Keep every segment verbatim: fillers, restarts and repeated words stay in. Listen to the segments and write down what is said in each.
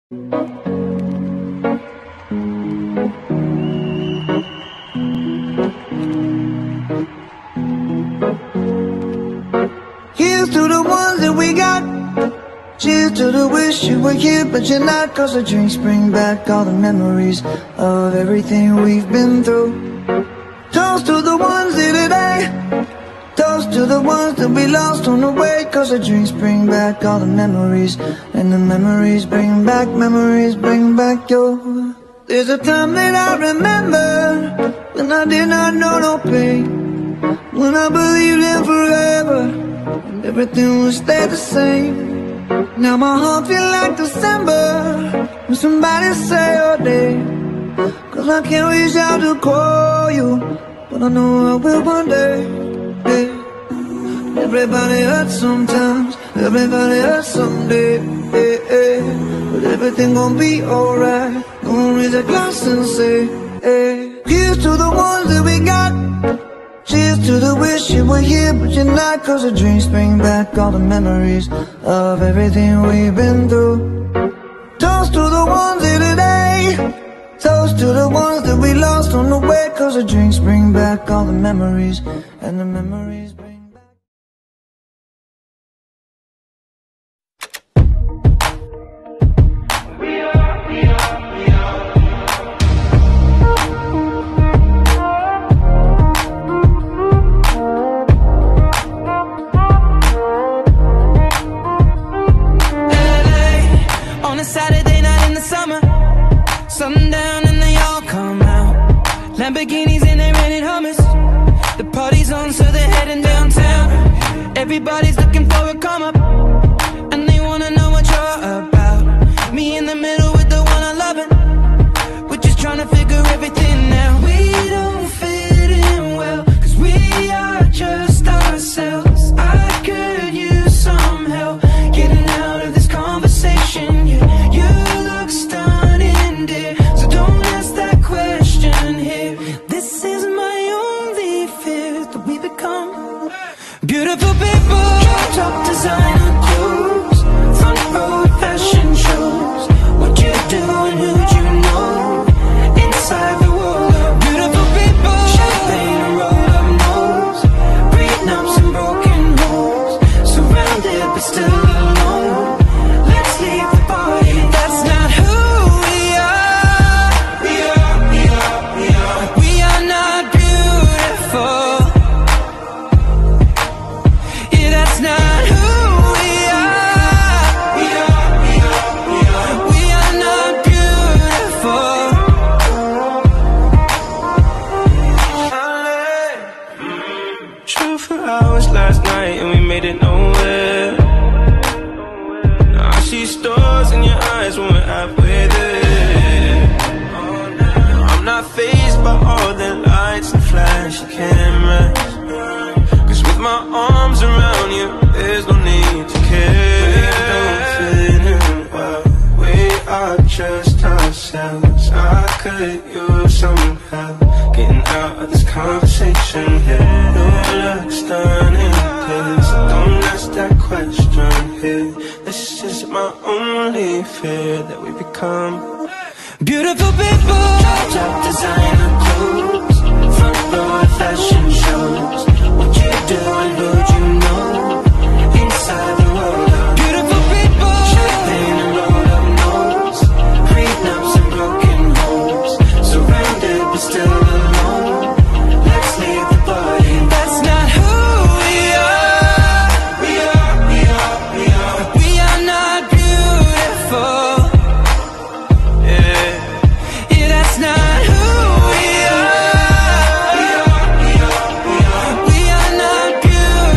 Here's to the ones that we got. Cheers to the wish you were here but you're not. Cause the drinks bring back all the memories of everything we've been through. Toast to the ones here today. Toast to the ones that we lost on the way. Cause the drinks bring back all the memories. And the memories bring back, memories bring back your. There's a time that I remember when I did not know no pain, when I believed in forever and everything would stay the same. Now my heart feel like December when somebody say your name. Cause I can't reach out to call you, but I know I will one day, yeah. Everybody hurts sometimes, everybody hurts someday, yeah, yeah. But everything gon' be alright. Gonna raise a glass and say, hey. Here's to the ones that we got. Cheers to the wish you were here but you're not. Cause the drinks bring back all the memories of everything we've been through. Toast to the ones here today. Toast to the ones that we lost on the way. Cause the drinks bring back all the memories. And the memories bring back. We are, we are, we are. On a Saturday night in the summer, sundown and they all come out. Lamborghinis and they rented Hummers. The party's on so they're heading downtown. Everybody's looking for a come up, and they wanna know what you're about. Me in the middle with the one I loving. We're just trying to figure everything out. We don't fit in well, cause we are just ourselves. I could use some help getting out of this conversation. Yeah, you look stunning, dear, so don't ask that question here. This is my only fear, that we become beautiful people. Top designer clothes, front row fashion shows. What you do and who'd you know inside the world of beautiful people. Champagne and roll up nose, prenups and broken homes. Surrounded but still alone. Let's leave the party. That's not who we are. We are, we are, we are. We are not beautiful. Yeah, that's not who we are. We are, we are, we are. We are not beautiful. Drove for hours last night and we made it nowhere. Now I see stars in your eyes when we're halfway there. I'm not fazed by all the lights and flashy cameras, cause with my arms around you, there's no need to care. We don't fit in well, we are just ourselves. I could use some help getting out of this conversation here. You look stunning, please, don't ask that question here. This is my only fear, that we become beautiful people. Top designer clothes, front row fashion shows. What you do and who'd you know inside the world of beautiful people. Champagne and roll up nose, prenups and broken homes. Surrounded but still alone. Let's leave the party. That's not who we are. We are, we are, we are. We are not beautiful. Yeah, yeah, that's not who we are. We are, we are, we are. We are not beautiful.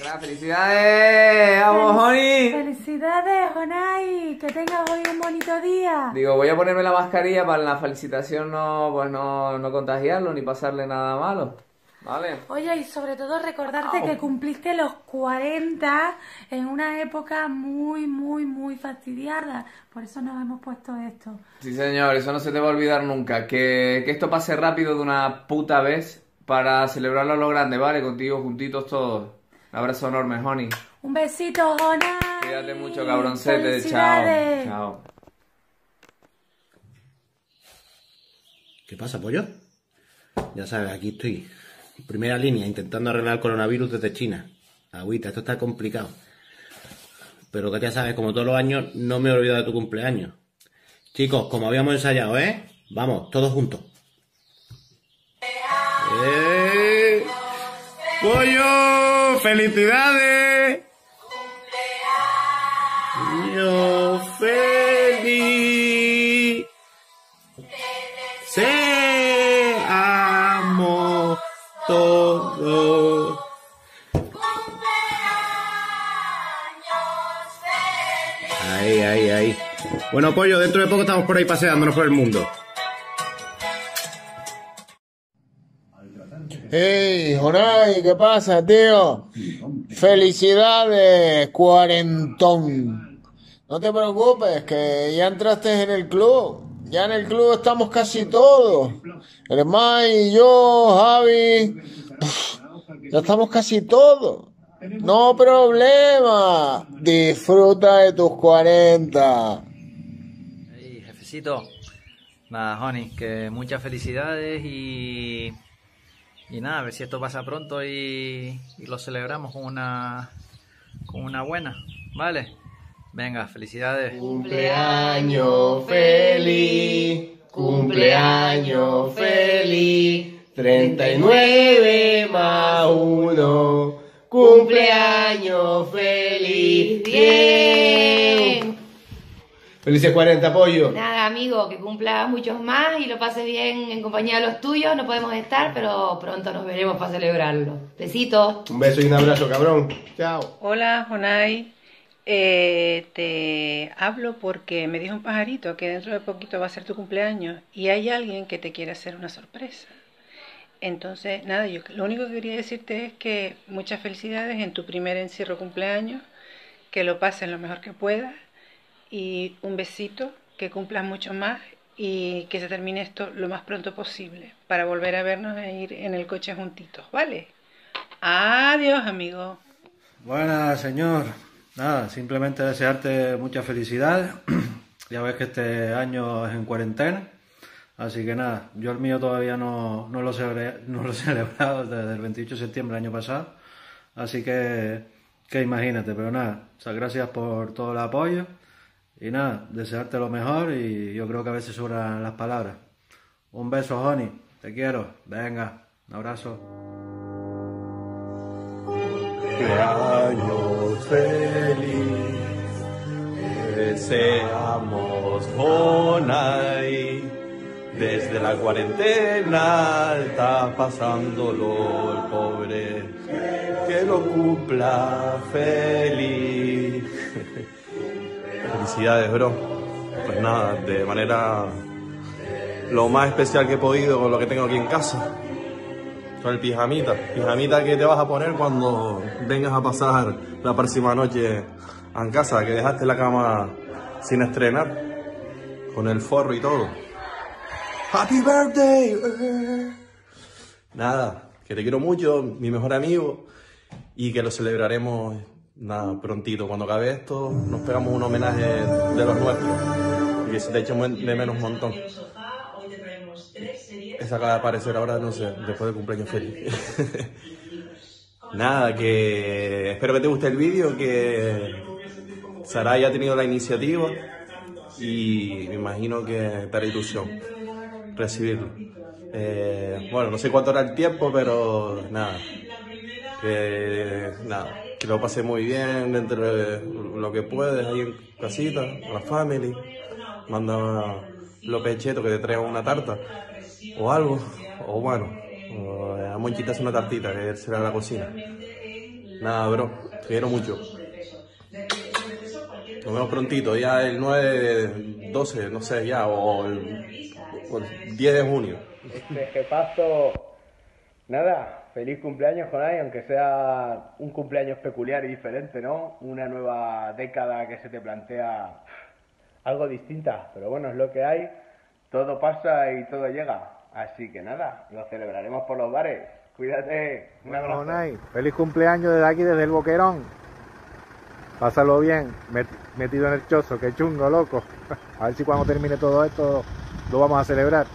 Hola, ¡felicidades! ¡Vamos, Joni! ¡Felicidades, Jonai! ¡Que tengas hoy un bonito día! Digo, voy a ponerme la mascarilla para en la felicitación no, pues no, no contagiarlo ni pasarle nada malo. ¿Vale? Oye, y sobre todo recordarte Au. que cumpliste los cuarenta en una época muy, muy, muy fastidiada. Por eso nos hemos puesto esto. Sí, señor, eso no se te va a olvidar nunca. Que, que esto pase rápido de una puta vez para celebrarlo a lo grande, ¿vale? Contigo juntitos todos. Un abrazo enorme, Joni. Un besito, Jonai. Cuídate mucho, cabroncete. Chao. Felicidades. Chao. ¿Qué pasa, pollo? Ya sabes, aquí estoy. Primera línea, intentando arreglar el coronavirus desde China. Agüita, esto está complicado. Pero que ya sabes, como todos los años, no me he olvidado de tu cumpleaños. Chicos, como habíamos ensayado, ¿eh? Vamos, todos juntos. ¡Eh! ¡Pollo! ¡Felicidades! ¡Niño feliz! ¡Seamos todos! Ahí, ahí, ahí. Bueno, pollo, dentro de poco estamos por ahí paseándonos por el mundo. Hey, Jonai, ¿qué pasa, tío? Felicidades, cuarentón. No te preocupes, que ya entraste en el club. Ya en el club estamos casi todos. El Mai, yo, Javi. Uf, ya estamos casi todos. No problema. Disfruta de tus cuarenta. Hey, jefecito. Nada, Joni, que muchas felicidades y... Y nada, a ver si esto pasa pronto y, y lo celebramos con una, con una buena, ¿vale? Venga, felicidades. Cumpleaños feliz, cumpleaños feliz, treinta y nueve más uno, cumpleaños feliz, bien. Felices cuarenta, pollo. Nada, amigo, que cumplas muchos más y lo pases bien en compañía de los tuyos. No podemos estar, pero pronto nos veremos para celebrarlo. Besitos. Un beso y un abrazo, cabrón. Chao. Hola, Jonai. Eh, te hablo porque me dijo un pajarito que dentro de poquito va a ser tu cumpleaños y hay alguien que te quiere hacer una sorpresa. Entonces, nada, yo lo único que quería decirte es que muchas felicidades en tu primer encierro cumpleaños, que lo pases lo mejor que puedas y un besito, que cumplas mucho más y que se termine esto lo más pronto posible para volver a vernos e ir en el coche juntitos, ¿vale? Adiós, amigo. Buenas, señor. Nada, simplemente desearte mucha felicidad. Ya ves que este año es en cuarentena, así que nada, yo el mío todavía no, no, lo, celebré, no lo he celebrado desde el veintiocho de septiembre del año pasado, así que, que imagínate, pero nada, o sea, gracias por todo el apoyo y nada, desearte lo mejor y yo creo que a veces sobran las palabras. Un beso, Joni, te quiero, venga, un abrazo. Cumpleaños feliz, deseamos Jonai, desde la cuarentena está pasándolo el pobre, que lo cumpla feliz. Felicidades, bro. Pues nada, de manera lo más especial que he podido con lo que tengo aquí en casa. Con el pijamita, pijamita que te vas a poner cuando vengas a pasar la próxima noche en casa, que dejaste la cama sin estrenar, con el forro y todo. Happy birthday. Nada, que te quiero mucho, mi mejor amigo, y que lo celebraremos nada prontito. Cuando acabe esto, nos pegamos un homenaje de los nuestros, y que se te eche de menos un montón. Esa acaba de aparecer ahora, no sé, después del cumpleaños feliz. Nada, que espero que te guste el vídeo, que Saray ha tenido la iniciativa y me imagino que te hará ilusión recibirlo. Eh, bueno, no sé cuánto era el tiempo, pero nada, que, nada, que lo pasé muy bien dentro de lo que puedes ahí en casita, con la family. Manda los pechetos que te traigan una tarta o algo, o bueno, o a Monchita hace una tartita que será en la cocina. Nada, bro, te quiero mucho. Nos vemos prontito, ya el nueve, doce, no sé, ya, o el, o el diez de junio. Este jefazo, nada, feliz cumpleaños, Jonay, aunque sea un cumpleaños peculiar y diferente, ¿no? Una nueva década que se te plantea algo distinta, pero bueno, es lo que hay, todo pasa y todo llega, así que nada, lo celebraremos por los bares. Cuídate, un abrazo. Jonay, feliz cumpleaños desde aquí, desde el Boquerón. Pásalo bien, met, metido en el chozo, que chungo, loco. A ver si cuando termine todo esto lo vamos a celebrar.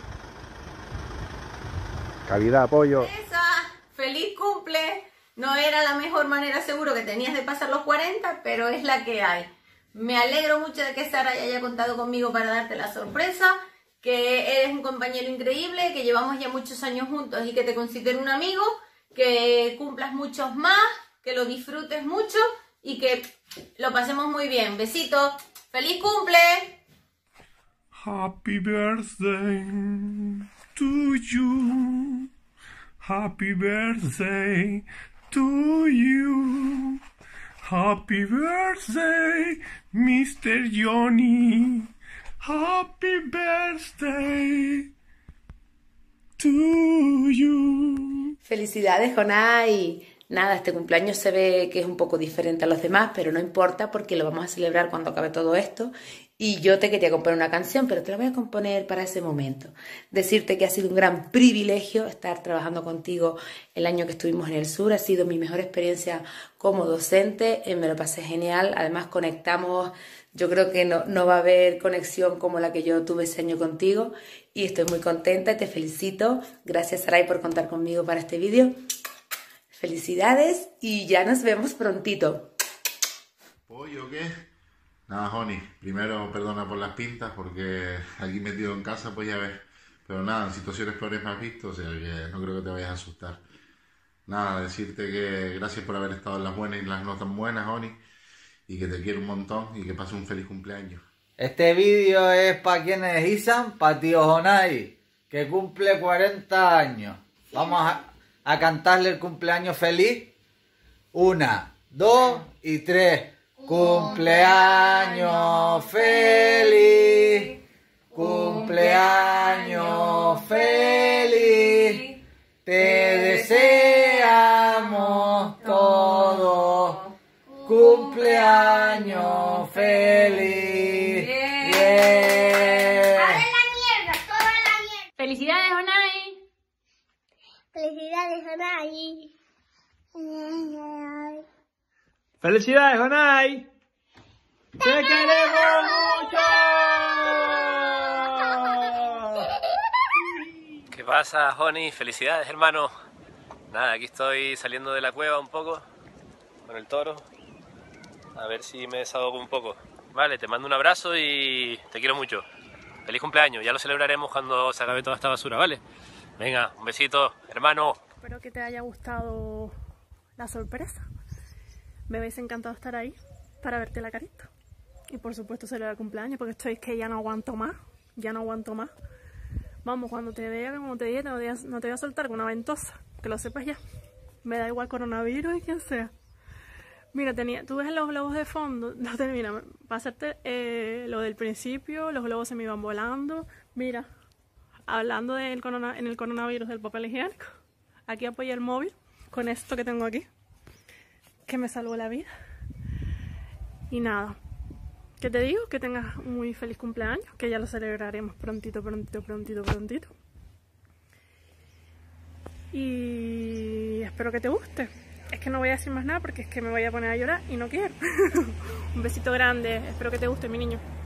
Calidad, apoyo. Esa, feliz cumple. No era la mejor manera seguro que tenías de pasar los cuarenta, pero es la que hay. Me alegro mucho de que Sara haya contado conmigo para darte la sorpresa, que eres un compañero increíble, que llevamos ya muchos años juntos y que te considero un amigo, que cumplas muchos más, que lo disfrutes mucho y que lo pasemos muy bien. Besitos. ¡Feliz cumple! Happy birthday to you. Happy birthday to you. Happy birthday, mister Johnny. Happy birthday to you. Felicidades, Jonay. Nada, este cumpleaños se ve que es un poco diferente a los demás, pero no importa porque lo vamos a celebrar cuando acabe todo esto. Y yo te quería componer una canción, pero te la voy a componer para ese momento. Decirte que ha sido un gran privilegio estar trabajando contigo el año que estuvimos en el sur. Ha sido mi mejor experiencia como docente, eh, me lo pasé genial. Además conectamos, yo creo que no, no va a haber conexión como la que yo tuve ese año contigo. Y estoy muy contenta y te felicito. Gracias, Saray, por contar conmigo para este vídeo. Felicidades y ya nos vemos prontito. ¿Pollo qué? Nada, Joni, primero perdona por las pintas porque aquí metido en casa pues ya ves. Pero nada, en situaciones peores me has visto, o sea que no creo que te vayas a asustar. Nada, decirte que gracias por haber estado en las buenas y en las no tan buenas, Joni. Y que te quiero un montón y que pases un feliz cumpleaños. Este vídeo es para quienes Isan, para tío Jonay, que cumple cuarenta años. Vamos a... a cantarle el cumpleaños feliz. Una, dos y tres. Cumpleaños feliz. Cumpleaños feliz. Te deseamos todos. Cumpleaños feliz. Bien. Bien. ¡A ver la mierda! ¡Toda la mierda! ¡Felicidades, Jonay! Felicidades, Jonay. ¡Felicidades, Jonay! ¡Te queremos mucho! ¿Qué pasa, Joni? Felicidades, hermano. Nada, aquí estoy saliendo de la cueva un poco con el toro. A ver si me desahogo un poco. Vale, te mando un abrazo y te quiero mucho. Feliz cumpleaños, ya lo celebraremos cuando se acabe toda esta basura, ¿vale? Venga, un besito, hermano. Espero que te haya gustado la sorpresa. Me hubiese encantado estar ahí para verte la carita. Y por supuesto celebrar el cumpleaños, porque estoy que ya no aguanto más. Ya no aguanto más. Vamos, cuando te vea, como te dije, no te voy a, no te voy a soltar con una ventosa. Que lo sepas ya. Me da igual coronavirus y quien sea. Mira, tenía, tú ves los globos de fondo. No termina. Para hacerte eh, lo del principio, los globos se me iban volando. Mira. Hablando del corona, en el coronavirus del papel higiénico, aquí apoyé el móvil con esto que tengo aquí, que me salvó la vida. Y nada, ¿qué te digo? Que tengas un muy feliz cumpleaños, que ya lo celebraremos prontito, prontito, prontito, prontito. Y espero que te guste. Es que no voy a decir más nada porque es que me voy a poner a llorar y no quiero. Un besito grande, espero que te guste, mi niño.